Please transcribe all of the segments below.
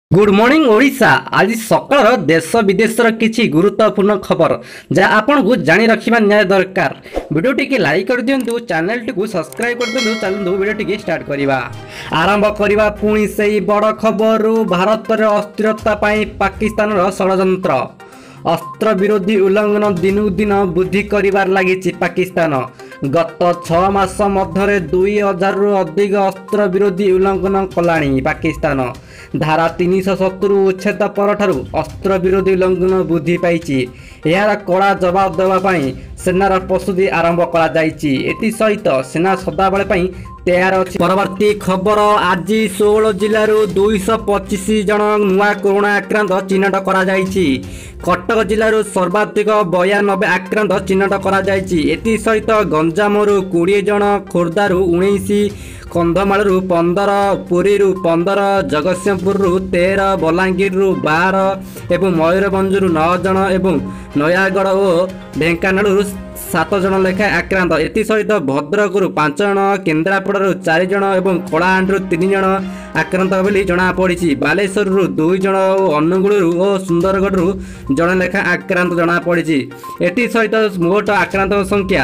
Good morning Odisha. आज सकाळ देश विदेशर किछि गुरुत्वपूर्ण खबर जहाँ आपन को जानी रखिबा न्याय दरकार। वीडियो टी लाइक कर दियंतु, चैनल टी सब्सक्राइब कर दियंतु। चलंतु वीडियो टी स्टार्ट करिबा। आरंभ करिबा पुणी सेही बड़ खबर। भारत रे अस्थिरता पई पाकिस्तान रो षडयंत्र। अस्त्र विरोधी उल्लंघन दिनू दिन वृद्धि करिबार लागिछि पाकिस्तान। गत 6 मास मध्य 2000 रु अधिक अस्त्र विरोधी उल्लंघन कलाणी पाकिस्तान। धारा 370 उच्छेद परठारु अस्त्र विरोधी उल्लंघन वृद्धि पाइछि। यार कड़ा जवाब देवाई सेनार प्रस्तुति आरंभ कर सहित सेना सदाबले तैयार अच्छी। परवर्ती खबर, आज 16 जिलूर 225 जन नुआ कोरोना आक्रांत चिन्हट कर। कटक जिलूर सर्वाधिक 92 आक्रांत चिन्हट कर। सहित गंजामरू 20 जन, खोर्धार 19, कंधमाल 15, पुरी 15, जगतसिंहपुर 13, बलांगीर 12 एवं मयूरभंज 9 जन एवं नयागढ़ और ढेंकानाल 7 जन लेखा आक्रांत। सहित भद्रक 5 जन, केन्द्रापड़ा 4 जन एवं कलाहांडी 3 जन आक्रांत बोली जनापड़ी। बालेश्वर 2 जन और अनुगुल और सुंदरगढ़ जन लेखा आक्रांत जनापड़ी। सहित मोट आक्रांत संख्या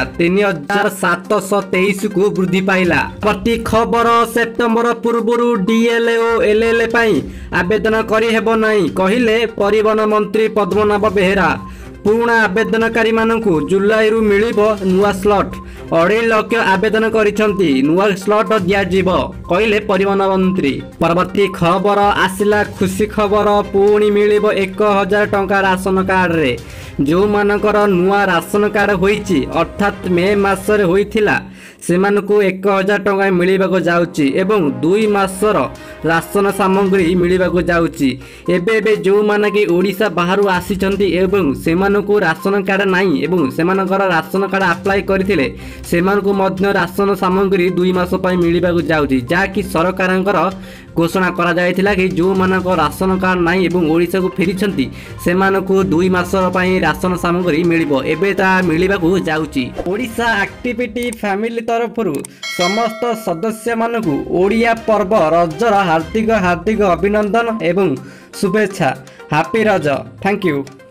3723 को वृद्धि पाइला। प्रति खबर, सेप्टेम्बर पूर्व डीएलए और एलएलए आवेदन करिहेब नहीं कहिले परिवहन मंत्री पद्मनाभ बेहेरा। पुराणा आवेदनकारी मानकु जुलाई रु मिलिबो नुआ स्लॉट। 2.5 लाख आवेदन करिसंती, नुआ स्लॉट दियाजिब कहिले परिवहन मंत्री। परवर्ती खबर आसिला खुशी खबर, पुणी मिलिबो 1000 टंका राशन कार्ड रे। जो मानकर नुआ राशन कार्ड होईची अर्थात मे मासरे होईथिला सेमानकु 1000 टंका मिलिबाको जाउची एवं 2 मासर राशन सामग्री मिलिबाको जाउची। एबे जो माने कि ओडिशा बाहरु आसीचंती एवं सेमानकु राशन कार्ड नाही एवं सेमानकर राशन कार्ड अप्लाई करथिले सेमानकु मध्य राशन सामग्री 2 मास पई मिलिबाको जाउची। जाकि सरकारंकर घोषणा करा जायथिला कि जो मानक राशन कार्ड नाही एवं ओडिशा को फेरिछंती सेमानकु 2 मास पई राशन सामग्री मिलिबो। एबे ता मिलिबाको जाउची। ओडिशा एक्टिविटी फैमिली तरफरु समस्त सदस्य मानकु ओडिया पर्व रजर हार्दिक अभिनंदन एवं शुभेच्छा। हैप्पी रज। Thank you.